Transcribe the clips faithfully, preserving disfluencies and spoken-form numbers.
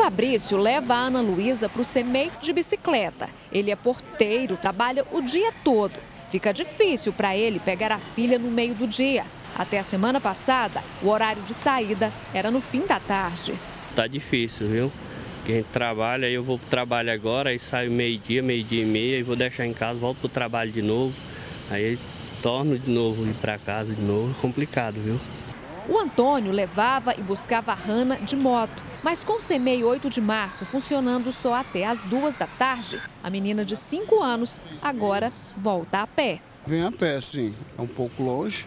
Fabrício leva a Ana Luísa para o CEMEI de bicicleta. Ele é porteiro, trabalha o dia todo. Fica difícil para ele pegar a filha no meio do dia. Até a semana passada, o horário de saída era no fim da tarde. Tá difícil, viu? Porque a gente trabalha, aí eu vou para o trabalho agora, aí saio meio-dia, meio-dia e meia, aí vou deixar em casa, volto para o trabalho de novo. Aí torno de novo ir para casa de novo, é complicado, viu? O Antônio levava e buscava a Hannah de moto, mas com o CEMEI oito de março funcionando só até as duas da tarde, a menina de cinco anos agora volta a pé. Vem a pé, sim, é um pouco longe,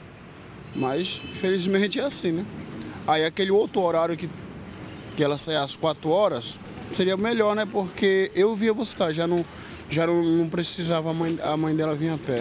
mas infelizmente é assim, né? Aí aquele outro horário que, que ela sai às quatro horas, seria melhor, né? Porque eu vinha buscar, já não, já não, não precisava a mãe, a mãe dela vir a pé.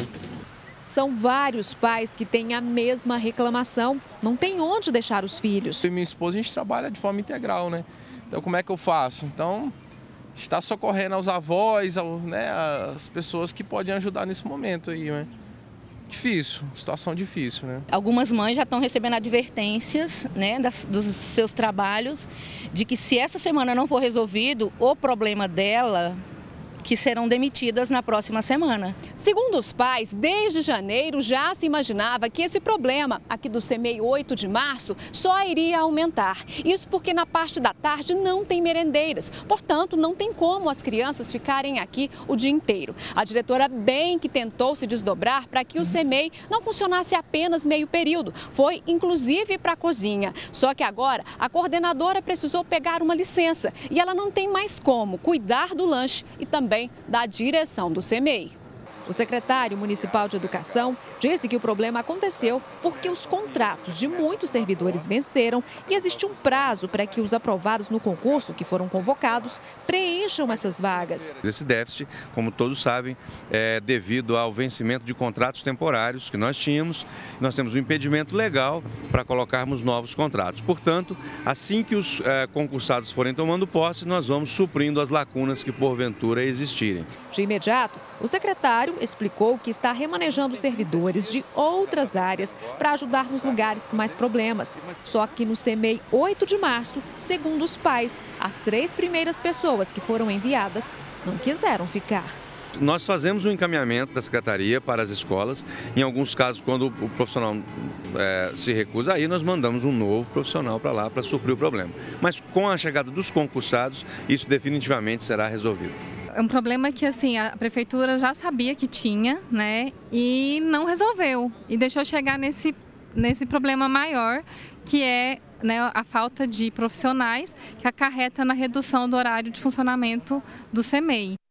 São vários pais que têm a mesma reclamação. Não tem onde deixar os filhos. Eu e minha esposa, a gente trabalha de forma integral, né? Então, como é que eu faço? Então, está socorrendo aos avós, ao, né, as pessoas que podem ajudar nesse momento aí, né? Difícil, situação difícil, né? Algumas mães já estão recebendo advertências, né, das, dos seus trabalhos, de que se essa semana não for resolvido, o problema dela, que serão demitidas na próxima semana. Segundo os pais, desde janeiro já se imaginava que esse problema aqui do CEMEI oito de março só iria aumentar. Isso porque na parte da tarde não tem merendeiras, portanto não tem como as crianças ficarem aqui o dia inteiro. A diretora bem que tentou se desdobrar para que o CEMEI não funcionasse apenas meio período, foi inclusive para a cozinha. Só que agora a coordenadora precisou pegar uma licença e ela não tem mais como cuidar do lanche e também da direção do CEMEI. O secretário municipal de Educação disse que o problema aconteceu porque os contratos de muitos servidores venceram e existe um prazo para que os aprovados no concurso, que foram convocados, preencham essas vagas. Esse déficit, como todos sabem, é devido ao vencimento de contratos temporários que nós tínhamos. Nós temos um impedimento legal para colocarmos novos contratos. Portanto, assim que os é, concursados forem tomando posse, nós vamos suprindo as lacunas que porventura existirem. De imediato, o secretário explicou que está remanejando servidores de outras áreas para ajudar nos lugares com mais problemas. Só que no CEMEI oito de março, segundo os pais, as três primeiras pessoas que foram enviadas não quiseram ficar. Nós fazemos um encaminhamento da secretaria para as escolas. Em alguns casos, quando o profissional é, se recusa, aí nós mandamos um novo profissional para lá para suprir o problema. Mas com a chegada dos concursados, isso definitivamente será resolvido. É um problema que assim, a prefeitura já sabia que tinha, né, e não resolveu. E deixou chegar nesse, nesse problema maior, que é, né, a falta de profissionais, que acarreta na redução do horário de funcionamento do CEMEI.